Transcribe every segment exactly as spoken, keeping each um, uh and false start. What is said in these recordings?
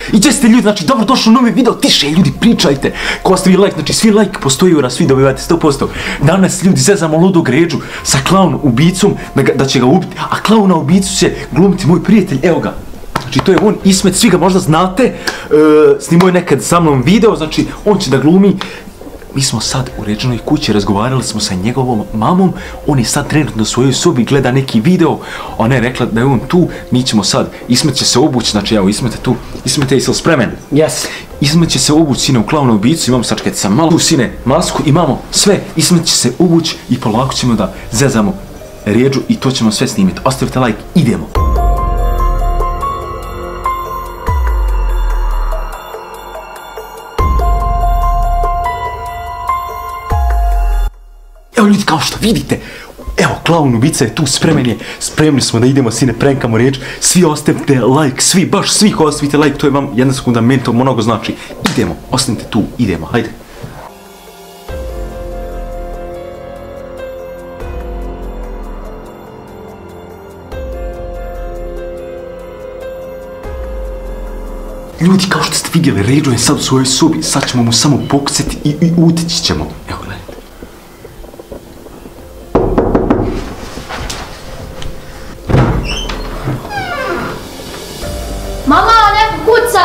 I gdje ste ljudi, znači dobro došlo u novi video, tiše ljudi, pričajte. Ko ostavi like, znači svi like po sto eura, svi dobivate sto posto. Danas ljudi zezamo ludog Ređu sa klaun ubicom da, ga, da će ga ubiti, a klauna ubicu će glumiti moj prijatelj, evo ga. Znači to je on, Ismet, svi ga možda znate, e, snimao je nekad sa mnom video, znači on će da glumi. Mi smo sad u Ređinoj kući, razgovarali smo sa njegovom mamom, on je sad trenutno u svojoj sobi, gleda neki video, ona je rekla da je on tu, mi ćemo sad, Ismet će se obući, znači evo Ismet je tu, Ismet je jesi li spremen? Yes. Ismet će se obući, sine, u klauna ubicu, imamo sačekajte sam malo, tu sine, masku, imamo sve, Ismet će se obući i polako ćemo da zezamo Ređu i to ćemo sve snimiti. Ostavite like, idemo! Evo ljudi, kao što vidite, evo, klaun ubica je tu, spremen je, spremni smo da idemo, sine, prenkamo Ređu, svi ostavite like, svi, baš svi ko ostavite like, to je vam jedna sekunda, meni to mnogo znači. Idemo, ostanite tu, idemo, hajde. Ljudi, kao što ste vidjeli, Ređo je sad u svojoj sobi, sad ćemo mu samo pokucati i, i uteći ćemo. Evo, gledajte. Mama, neko kuca!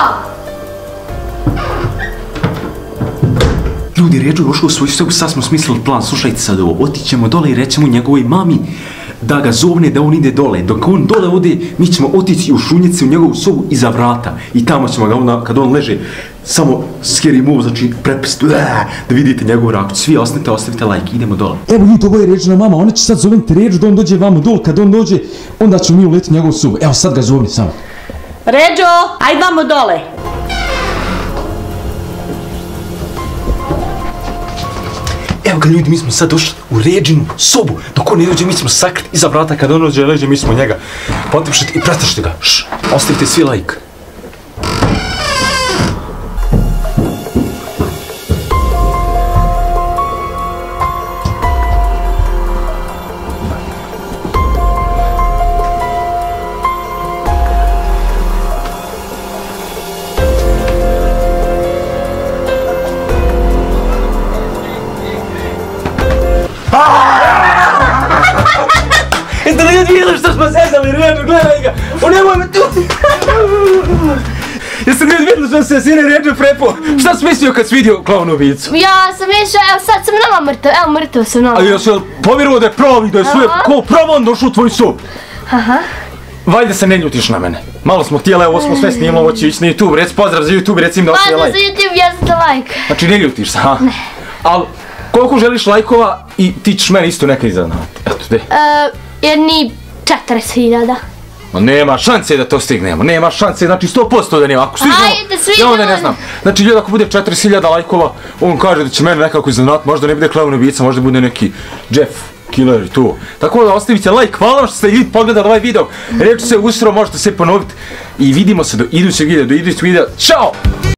Ljudi, Ređo je ušao u svoju sobu, sad smo smislili plan, slušajte sad ovo, otićemo dole i rećemo njegovoj mami da ga zovne, da on ide dole. Dok on dole ode, mi ćemo otići u šunjici u njegovu sobu iza vrata. I tamo ćemo ga, onda, kad on leže, samo scary move, znači prepis, da vidite njegovu reakciju. Svi ostanite, ostavite like, idemo dole. Evo ljudi, ovo je Ređina mama, ona će sad zovniti Ređu da on dođe vamo dole. Kad on dođe, onda ćemo mi uleti njegovu sobu. Evo sad ga zovni samo. Ređo, ajde vamo dole. Evo ga ljudi, mi smo sad došli u Ređinu sobu. Dok on ne dođe, mi ćemo sakriti iza vrata. Kad on dođe, leže, mi ćemo njega potipšiti i prestrašiti ga. Šš, ostavite svi like. Jeste li ljudi vidjeli što smo sezali Ređu, gledaj ga, o nemoj me tu! Jeste li ljudi vidjeli što se sine Ređu prepo? Šta si mislio kad si vidio klaunu ubicu? Ja sam išao, evo sad sam nama mrtav, evo mrtav sam nama. A jesi li povjerovao da je pravi, da je sve, ko pravo on došao u tvoj sob? Aha. Valjda se ne ljutiš na mene. Malo smo htjeli, ovo smo sve snimali, ovo će ići na YouTube, reci pozdrav za YouTube, reci im da ostaje like. Pozdrav za YouTube, jezite like. Znači ne ljutiš se, ha? Ne. Ali koliko želiš lajkova i ti ćeš mene isto nekad izaznavati. Eto, gdje? Jedni četrdeset hiljada. Ma nema šanse da to stignemo, nema šanse, znači sto posto da nema, ako stignemo, ajde, svi ja onda ne ljudi. znam. Znači ljudi, ako bude četrdeset hiljada lajkova, on kaže da će mene nekako iznenaditi, možda ne bude klaun ubica, možda bude neki Jeff Killer i to. Tako da ostavite like, hvala vam što ste ljudi pogledali ovaj video, Ređu se usro, možete se ponoviti i vidimo se do idućeg videa, do idućeg videa, čao!